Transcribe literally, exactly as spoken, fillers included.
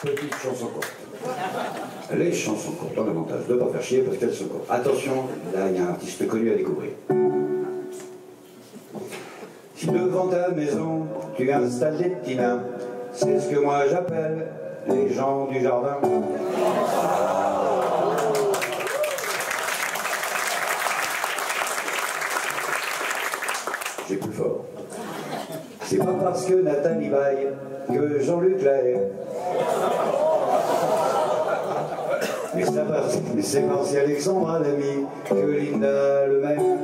Petite chanson courte. Les chansons courtes ont l'avantage de ne pas faire chier parce qu'elles sont courtes. Attention, là il y a un artiste connu à découvrir. Si devant ta maison tu installes des petits nains, c'est ce que moi j'appelle les gens du jardin. J'ai plus fort. C'est pas parce que Nathalie Baye que Jean-Luc Lahaye. Mais c'est parce, c'est parce qu'Alexandra Lamy que Linda le même.